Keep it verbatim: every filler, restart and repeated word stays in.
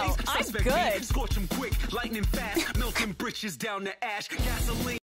I'm good. Scorch 'em quick, lightning fast, melting britches down to ash. Gasoline.